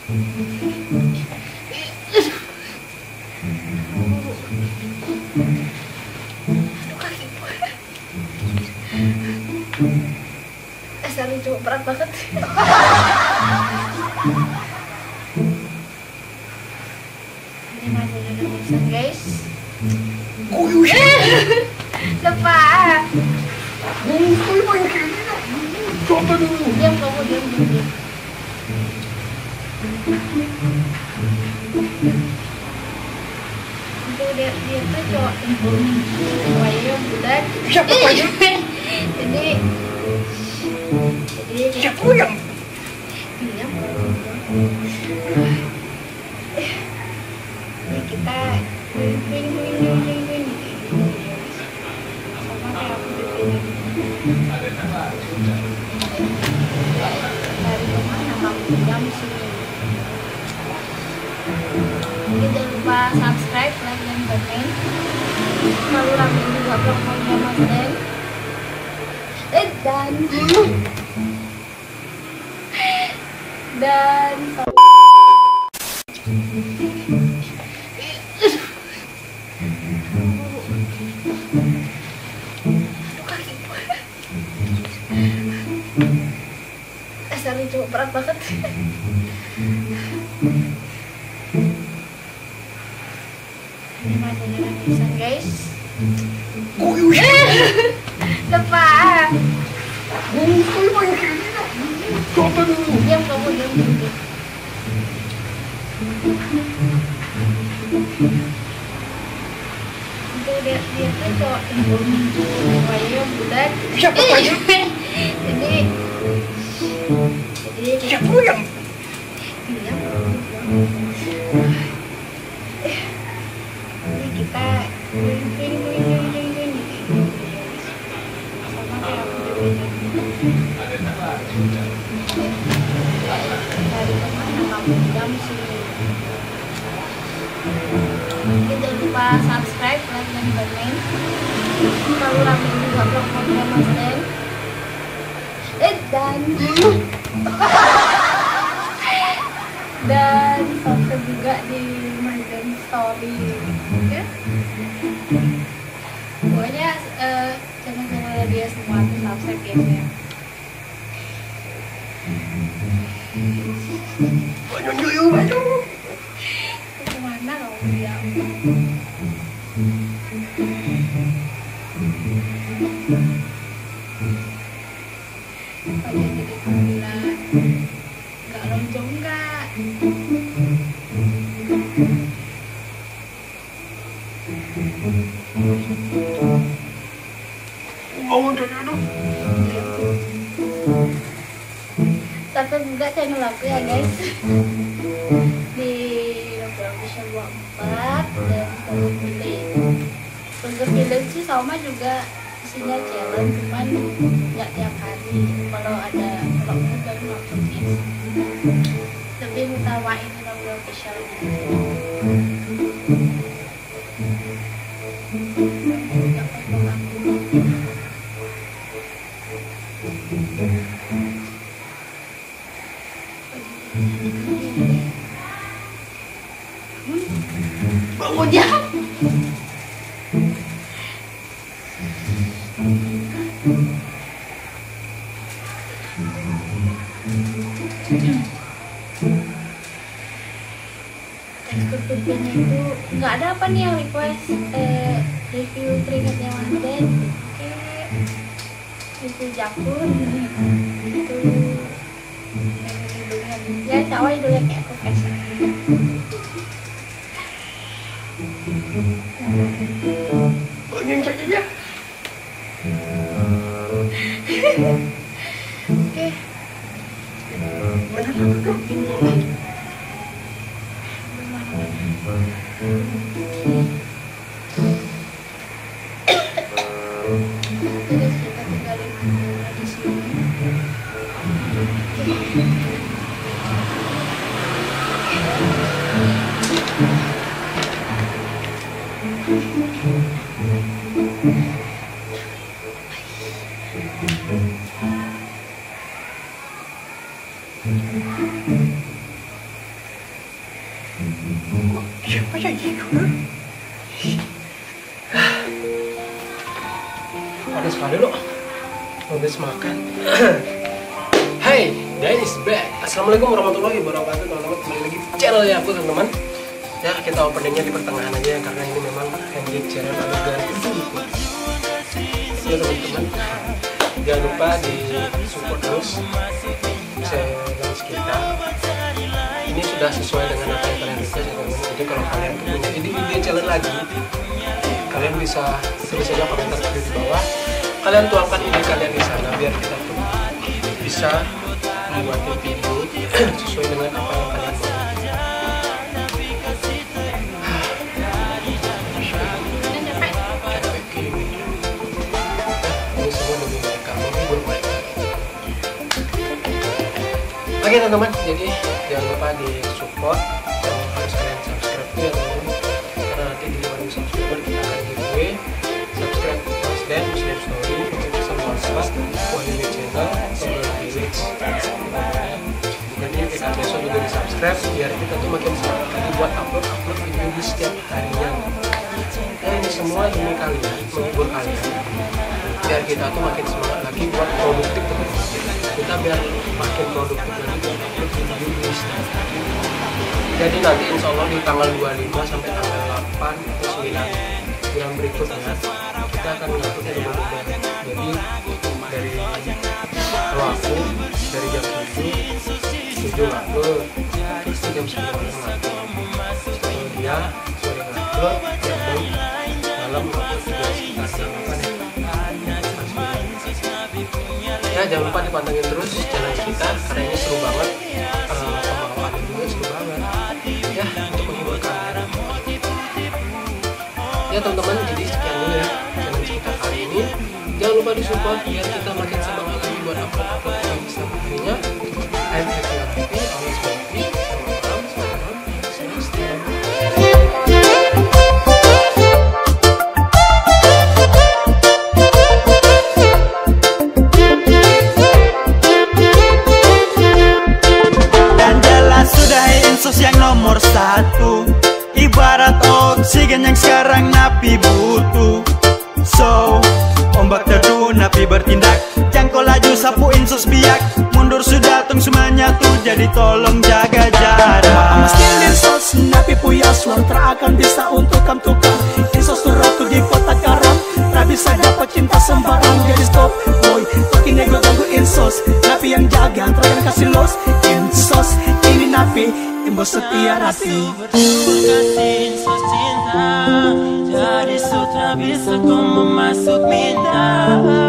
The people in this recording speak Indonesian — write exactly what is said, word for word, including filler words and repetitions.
Asal cuma berat banget. Ini masih ada tulisan guys. Lepas. Coba dulu. Diam kamu, diam, diam, diam. Itu dia dia tuh cowok yang bulat. Siapa tanya? Jadi jadi Siapa yang? diam. Ini kita wing wing wing wing wing wing. Sama kayak aku bikin. Dari kemana kamu jam sini? Jadi jangan lupa subscribe, like, dan komen. Lalu rame juga blognya Mas Den. Eh dan dan asal cuma berat banget. Ini masih ada tulisan guys. Lepas. Coba dulu. Diam kamu, diam, diam, diam. Itu dia dia tuh cowok yang bulat. Siapa tanya? Jadi jadi Siapa yang? diam. Ini kita wing wing wing wing wing wing. Sama kayak aku bikin. Dari kemana kamu jam sini? Jadi jangan lupa subscribe, like, dan komen. Lalu rame juga blognya Mas Den. Eh dan dan subscribe juga di Mas Den Story ya. Pokoknya uh, channel-channel dia semua tuh subscribe guys ya. Banyak yuk, banyak. Kemana kamu diam? Banyak jadi bulan. Gak lonjong gak? Bangun saja dulu. Subscribe juga channel aku ya guys. Di Logo Official dua puluh empat dan Logo Village. Logo Village sih sama juga isinya challenge, cuman nggak tiap hari. Kalau ada vlognya baru uploadnya. Lebih utamain Logo Official gitu. Bangun. Diam. Tekstur-teksturnya itu nggak ada apa nih yang request eh, review keringatnya Mas Den. Oke, review jakun itu ya cowok idolnya kayak aku fashion. Bangun saja ya. Oke. Terus kita tinggalin di sini. Siapa yang gitu? Panas sekali loh. Habis makan. Hey, Dan is back. Assalamualaikum warahmatullahi wabarakatuh, teman-teman. Kembali lagi di channel ya aku, teman-teman. Ya, kita openingnya di pertengahan aja ya, karena ini memang handmade channel ada ganti dulu. Ya teman-teman, jangan lupa di support terus challenge kita. Ini sudah sesuai dengan apa yang kalian request ya teman-teman. Jadi kalau kalian punya ide-ide challenge lagi, kalian bisa tulis saja komentar di bawah. Kalian tuangkan ide kalian di sana biar kita tuh bisa membuat video sesuai dengan apa yang kalian mau. Ini semua demi mereka, menghibur mereka. Oke teman-teman, jadi jangan lupa di support, harus kalian subscribe ya teman-teman, karena nanti di lima ribu subscriber kita akan giveaway. Subscribe Mas Dan, Muslim Story, Episode WhatsApp, Wahyu Channel, Sobat Village. Jadi kita besok juga di subscribe biar kita tuh makin semangat lagi buat upload upload video di setiap harinya. Dan ini semua demi kalian, menghibur kalian, biar kita tuh makin semangat lagi buat produktif teman. Kita biar makin produktif lagi buat upload video di setiap hari. Jadi nanti insya Allah di tanggal dua puluh lima sampai tanggal delapan atau sembilan bulan berikutnya kita akan melakukan domba-domba. Jadi dari waktu dari jam tujuh tujuh upload, terus jam sembilan upload, setelah dia sore upload, jam malam upload juga sekitar jam delapan ya. Jangan lupa dipantengin terus challenge kita karena ini seru banget, uh, pembawaannya juga seru banget ya, untuk menghibur kalian ya teman-teman. Jadi sekian dulu ya challenge kita kali ini. Jangan lupa disupport biar kita makin semangat lagi buat upload-upload yang bisa harinya. I'm happy happy, always happy. Salam, salam, salam. Dan jelas sudah Insos yang nomor satu, ibarat oksigen yang sekarang napi butuh. So, ombak teduh napi bertindak, jangkau laju sapu Insos biak, mundur sudah tung semuanya tuh, jadi tolong jaga jarak. Meski Insos napi punya suara tak akan bisa untuk kam tukar. Insos tuh ratu di kota karam, tak bisa dapat cinta sembarang. Jadi stop boy, makin nego ganggu Insos, napi yang jaga terakhir kasih los. Insos ini napi imbos setia rapi. Kasih Insos cinta, jadi sutra bisa kau memasuk minta.